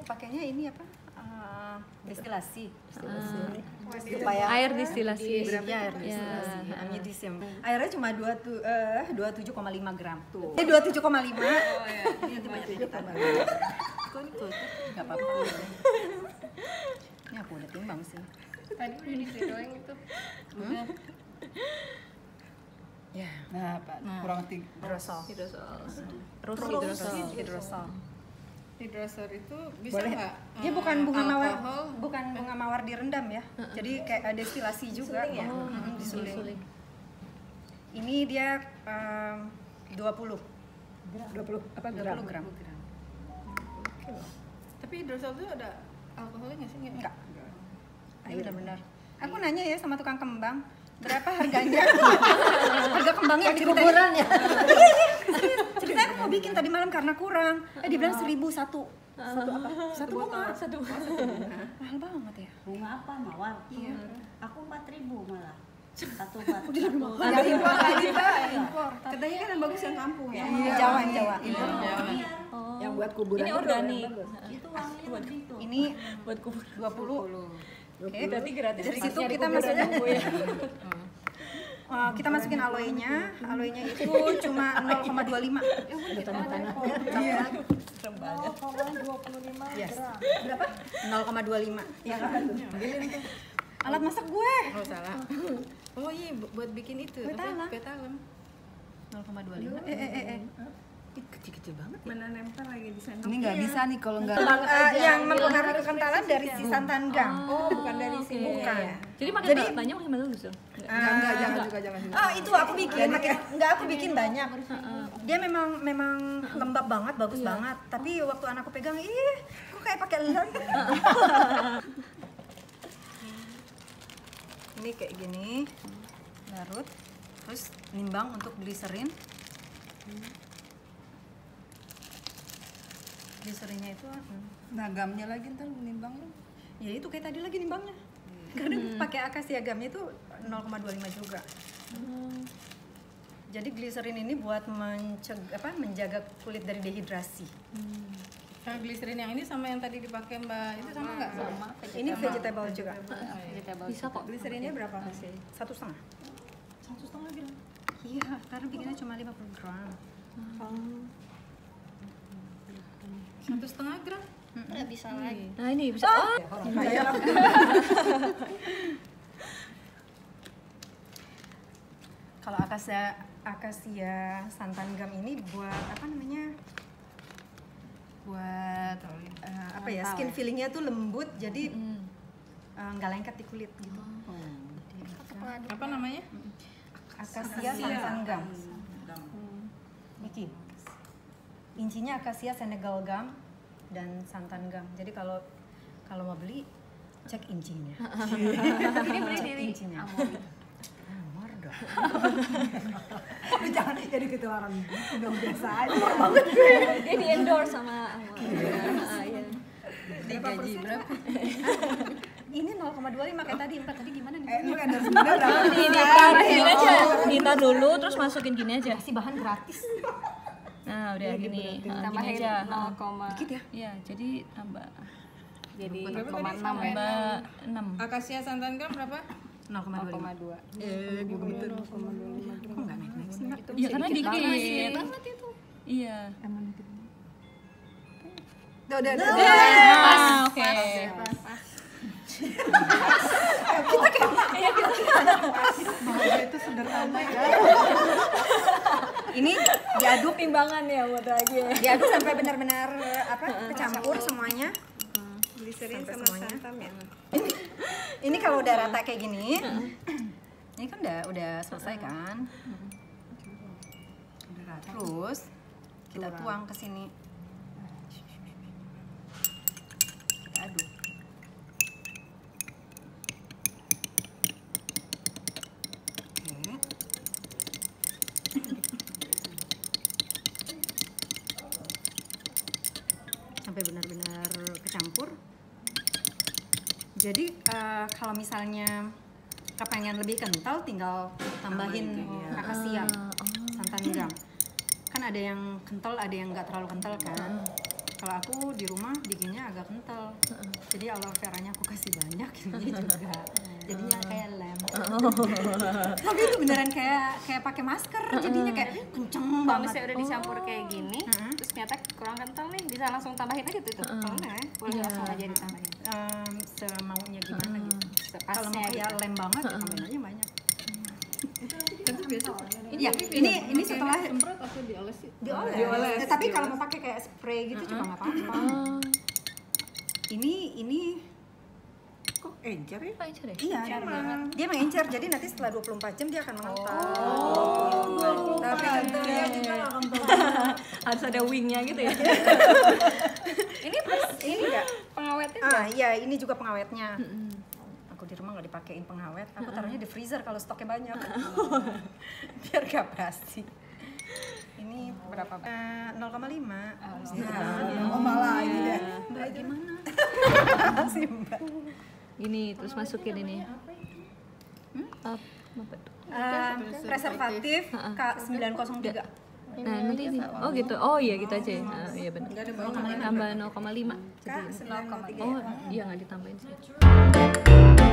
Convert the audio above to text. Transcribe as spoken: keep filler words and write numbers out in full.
pakainya ini apa? Uh, destilasi. Destilasi. Uh, supaya air destilasi. Iya, air destilasi. Ya. Namanya disem. Airnya cuma dua tu, uh, dua puluh tujuh koma lima gram. Tuh. Eh, dua puluh tujuh koma lima. Oh ya, ini nanti banyak editan. Kok ini tuh? Enggak apa-apa. Ini aku udah timbang sih. Tadi udah disidoing itu. Hmm? Ya. Nah, Pak, nah. kurang tiga. Hidrosol. Hidrosol. Terus Terus hidrosol. Hidrosol. Hidrosol itu bisa nggak? Dia bukan bunga mawar, alkohol? bukan bunga mawar direndam ya. Uh-uh. Jadi kayak destilasi juga. Disuling ya? Oh, hmm, disuling. disuling. Ini dia um, dua puluh. dua puluh apa dua puluh gram. gram. Tapi hidrosol itu ada alkoholnya nggak sih? Enggak. Ayo benar-benar. Aku nanya ya sama tukang kembang, berapa harganya? Harga kembangnya di kuburan ya. Ceritanya aku mau bikin tadi malam karena kurang. Eh dibilang seribu satu. Satu apa? Satu bunga. Satu bunga. Mahal banget ya. Bunga apa? Mawar? Iya. Aku empat ribu malah. Satu bat. Udah lebih mahal. Ada impor lagi Pak. Impor. Katanya kan yang bagus yang kampung ya. Iya, Jawa, Jawa. Impor Jawa. Oh. Yang buat kuburan Ini itu organik. bagus. Itu wanginya lebih tuh. Ini Buat kubur. dua puluh. Oke. Berarti gratis. Dari situ Pasnya di kita kuburan masukin Bu, ya. Uh, kita masukin aloe-nya. Aloe-nya itu cuma nol koma dua lima. Udah tanah-tanah. Iya. nol koma dua puluh lima Yes. gram. Berapa? nol koma dua lima. Ya kan? Alat masak gue. Oh salah. Oh iya buat bikin itu. Betalam. Betalam. nol koma dua lima. Eh eh eh. eh. Ih, kecil-kecil banget. Mana nempel lagi di sendok. Ini nggak bisa nih kalau nggak. Uh, yang mempengaruhi kekentalan dari si santan gam. Oh bukan dari sini. Bukan. Ya. Jadi makin Jadi- banyak makin bagus dong. Enggak, enggak, jangan juga, jangan juga. Oh itu aku bikin, makin, enggak aku bikin banyak. Dia memang memang lembab banget, bagus banget. Tapi waktu anakku pegang, ih, kok kayak pakai lem. Ini kayak gini, larut, terus nimbang untuk gliserin. Gliserinnya itu, hmm. Nah, gamnya lagi ntar menimbang lu. ya itu kayak tadi lagi nimbangnya. Karena pakai akasia gamnya itu nol koma dua lima juga. Jadi gliserin ini buat menceg apa menjaga kulit dari dehidrasi. Nah, gliserin yang ini sama yang tadi dipakai Mbak itu sama nggak? Sama. Ini vegetable juga. Bisa kok. Gliserinnya berapa? Satu setengah. Satu setengah gram. Iya, karena bikinnya cuma lima puluh gram. Satu setengah gram. Nggak bisa lagi. Nah, ini bisa. Oh. Kalau akasia akasia santan gam ini buat apa namanya? Buat uh, apa ya? Skin feelingnya tuh lembut, jadi uh, nggak lengket di kulit gitu. Apa namanya? Akasia santan gam. Niki. Incinya akasia Senegal gam dan santan gam. Jadi kalau kalau mau beli cek incinya. Ini beli Cek di incinya. Amor dong. Lu jangan jadi ketularan. Udah biasa aja. Dia di endorse sama Amor. Ah, iya. Digaji berapa? Ini nol koma dua lima kayak tadi. Mbak tadi gimana nih? Eh, lu kan harus bener dah. Ini ntar gini aja. Ntar dulu terus masukin gini aja. Kasih bahan gratis. Nah, udah gini. Ah, gini Tambahin aja. nol koma Dikit ya? Iya, jadi tambah jadi Berapa nol koma tadi? enam ya. tambah enam. Akasia santan gram berapa? nol koma nol dua koma lima. dua. Eh, gue betul. Kok nggak naik-naik sih, Mbak? Iya, karena dikit. Banget itu. Iya. Udah, udah, udah. Ah, oke. Itu sederhana ya. Ini diaduk, Timbangan ya buat lagi. diaduk sampai benar-benar apa? Kecampur semuanya. Gliserin Sampai sama semuanya. santan ya. Ini kalau udah rata kayak gini, ini kan udah udah selesai kan? Terus kita tuang ke sini. Kita aduk. Oke. Sampai benar-benar kecampur. Jadi uh, kalau misalnya kepengen lebih kental, tinggal tambahin akasia, santan gam. Kan ada yang kental, ada yang nggak terlalu kental kan. Kalau aku di rumah bikinnya agak kental. Jadi aloe veranya aku kasih banyak ini juga. Jadinya kayak lem. Tapi itu beneran kayak kayak pakai masker. Jadinya kayak kenceng Kalau banget. misalnya udah dicampur kayak gini, terus ternyata kurang kental nih, bisa langsung tambahin aja tuh itu. Boleh, Boleh langsung aja ditambahin. Em, semaunya gimana gitu. Sepasnya Kalau mau kayak gitu. lem banget, ya tambahin aja banyak. Tapi biasa Iya, ini ini setelah semprot atau dioles sih? dioles. Dioles, Eh, tapi kalau mau pakai kayak spray gitu juga nggak apa-apa. Ini ini Kok encer ya? Apa aja deh? iya, emang. Dia mengencer. Jadi nanti setelah dua puluh empat jam dia akan mengental. Oh, Tapi tentu dia juga nggak kental. Harus ada wingnya gitu ya? ini pas ini enggak Pengawetnya ah iya, ini juga pengawetnya. Aku di rumah nggak dipakein pengawet, aku taruhnya di freezer kalau stoknya banyak. Biar gak basi. Ini berapa? Eh, nol koma lima. Oh malah ini deh. Mbak gimana? Sih Mbak. Gini, terus masukin ini. Apa apa tuh? Eh, preservatif K sembilan nol tiga. Nah, nanti ini. Oh gitu. Oh iya gitu aja ya. Ah, iya benar. Enggak ada bawang. Tambah nol koma lima. K sembilan nol tiga. Oh, iya nggak ditambahin sih.